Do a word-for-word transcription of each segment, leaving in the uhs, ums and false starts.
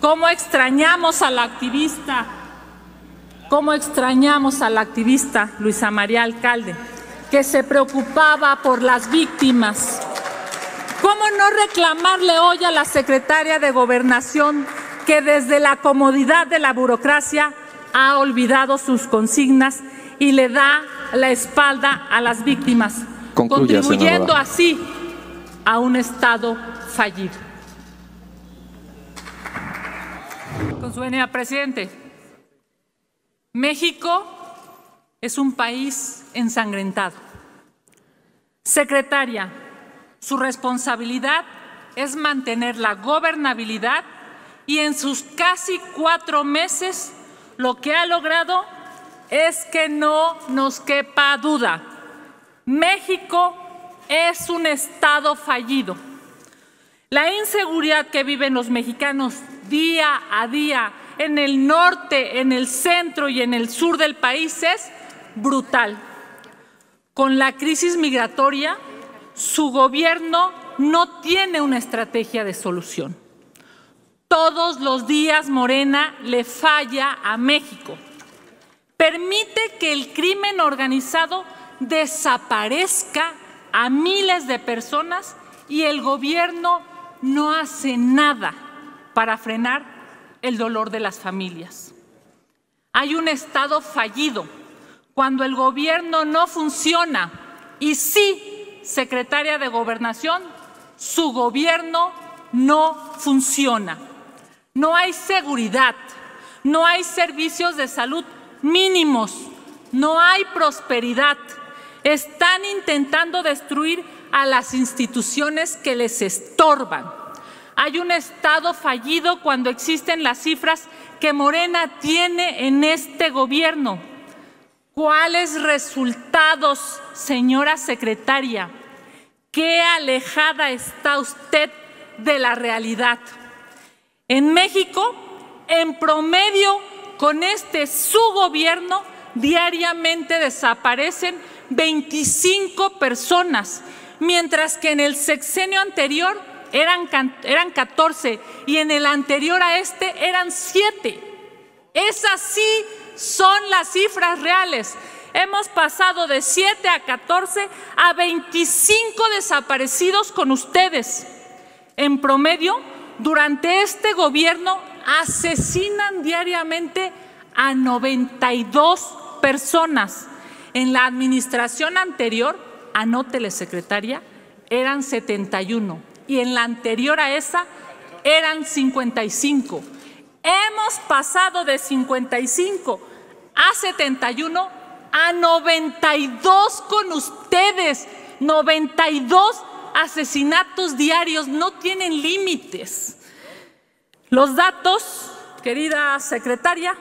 cómo extrañamos a la activista, cómo extrañamos a la activista Luisa María Alcalde, que se preocupaba por las víctimas. ¿Cómo no reclamarle hoy a la secretaria de Gobernación, que desde la comodidad de la burocracia ha olvidado sus consignas y le da la espalda a las víctimas, Concluya, contribuyendo senadora. así a un Estado fallido? Con su venia, presidente. México es un país ensangrentado. Secretaria, su responsabilidad es mantener la gobernabilidad y en sus casi cuatro meses lo que ha logrado es que no nos quepa duda. México es un Estado fallido. La inseguridad que viven los mexicanos día a día en el norte, en el centro y en el sur del país es brutal. Con la crisis migratoria, su gobierno no tiene una estrategia de solución. Todos los días Morena le falla a México. Permite que el crimen organizado desaparezca a miles de personas y el gobierno no hace nada para frenar el dolor de las familias. Hay un Estado fallido cuando el gobierno no funciona y sí, secretaria de Gobernación, su gobierno no funciona. No hay seguridad, no hay servicios de salud mínimos, no hay prosperidad. Están intentando destruir a las instituciones que les estorban. Hay un Estado fallido cuando existen las cifras que Morena tiene en este gobierno. ¿Cuáles resultados, señora secretaria? ¿Qué alejada está usted de la realidad? En México, en promedio, con este su gobierno, diariamente desaparecen veinticinco personas, mientras que en el sexenio anterior eran, eran catorce y en el anterior a este eran siete. Esas sí son las cifras reales. Hemos pasado de siete a catorce a veinticinco desaparecidos con ustedes. En promedio, durante este gobierno asesinan diariamente a noventa y dos personas. En la administración anterior, anótele secretaria, eran setenta y uno y en la anterior a esa eran cincuenta y cinco. Hemos pasado de cincuenta y cinco a setenta y uno a noventa y dos con ustedes. noventa y dos asesinatos diarios, no tienen límites. Los datos, querida secretaria,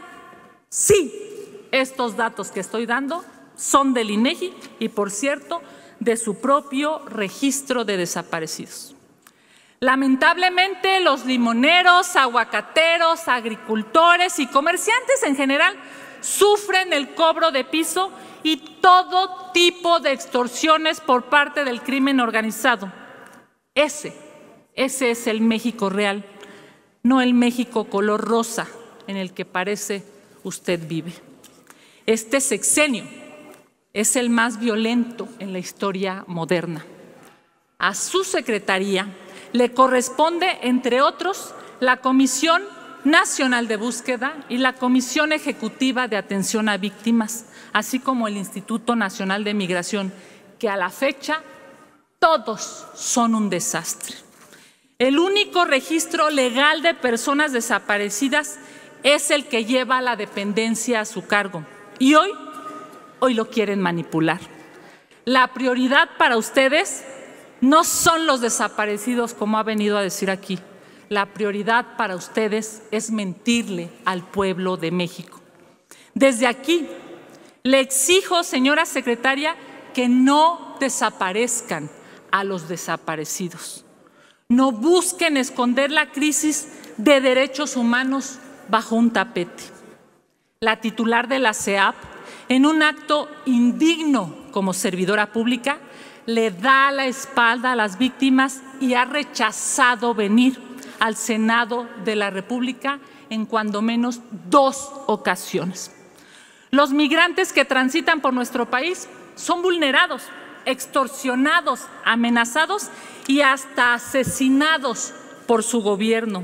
sí, estos datos que estoy dando son del INEGI y, por cierto, de su propio registro de desaparecidos. Lamentablemente, los limoneros, aguacateros, agricultores y comerciantes en general sufren el cobro de piso y todo tipo de extorsiones por parte del crimen organizado. Ese, ese es el México real, no el México color rosa en el que parece usted vive. Este sexenio es el más violento en la historia moderna. A su secretaría le corresponde, entre otros, la Comisión Nacional de Búsqueda y la Comisión Ejecutiva de Atención a Víctimas, así como el Instituto Nacional de Migración, que a la fecha todos son un desastre. El único registro legal de personas desaparecidas es el que lleva a la dependencia a su cargo. Y hoy, hoy lo quieren manipular. La prioridad para ustedes no son los desaparecidos, como ha venido a decir aquí. La prioridad para ustedes es mentirle al pueblo de México. Desde aquí, le exijo, señora secretaria, que no desaparezcan a los desaparecidos. No busquen esconder la crisis de derechos humanos bajo un tapete. La titular de la C E A P, en un acto indigno como servidora pública, le da la espalda a las víctimas y ha rechazado venir al Senado de la República en cuando menos dos ocasiones. Los migrantes que transitan por nuestro país son vulnerados, extorsionados, amenazados y hasta asesinados por su gobierno.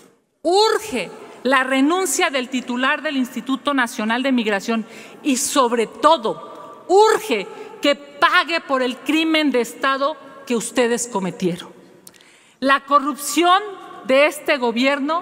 Urge la renuncia del titular del Instituto Nacional de Migración y, sobre todo, urge que pague por el crimen de Estado que ustedes cometieron. La corrupción de este gobierno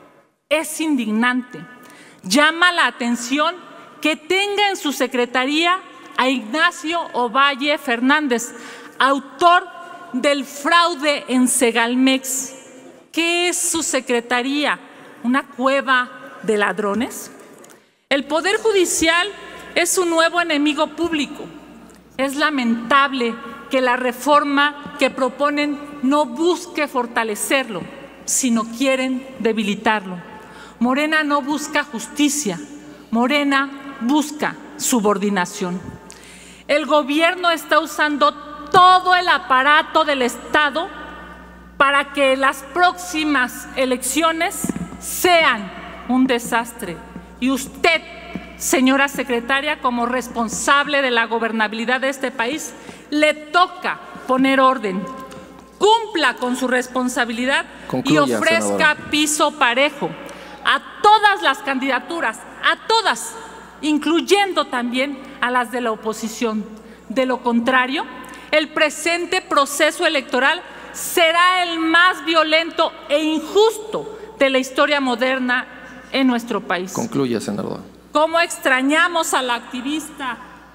es indignante. Llama la atención que tenga en su secretaría a Ignacio Ovalle Fernández, autor del fraude en Segalmex. ¿Qué es su secretaría? ¿Una cueva de ladrones? El Poder Judicial es un nuevo enemigo público. Es lamentable que la reforma que proponen no busque fortalecerlo, sino quieren debilitarlo. Morena no busca justicia, Morena busca subordinación. El gobierno está usando todo el aparato del Estado para que las próximas elecciones sean un desastre. Y usted, señora secretaria, como responsable de la gobernabilidad de este país, le toca poner orden. Cumpla con su responsabilidad. Concluya, y ofrezca senadora. Piso parejo a todas las candidaturas, a todas, incluyendo también a las de la oposición. De lo contrario, el presente proceso electoral será el más violento e injusto de la historia moderna en nuestro país. Concluya, senadora. ¿Cómo extrañamos a la activista?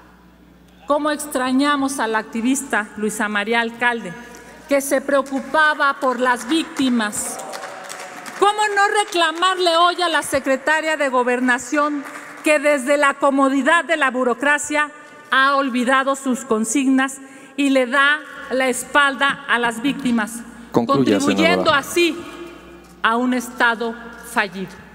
¿Cómo extrañamos a la activista Luisa María Alcalde, que se preocupaba por las víctimas? ¿Cómo no reclamarle hoy a la secretaria de Gobernación, que desde la comodidad de la burocracia ha olvidado sus consignas y le da la espalda a las víctimas, Concluya, contribuyendo senadora. así a un Estado fallido?